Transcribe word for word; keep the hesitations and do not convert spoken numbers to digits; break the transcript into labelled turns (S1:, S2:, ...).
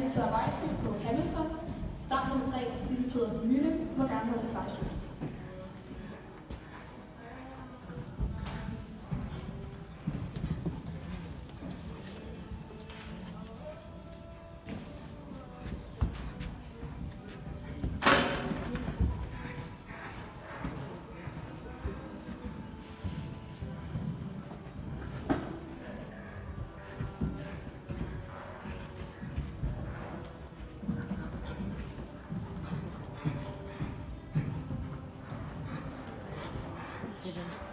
S1: Victoria Vejsby på Hamilton. Start nummer tre, Sisse Pedersen Mølle, må gerne have sig Vejsby.
S2: Didn't.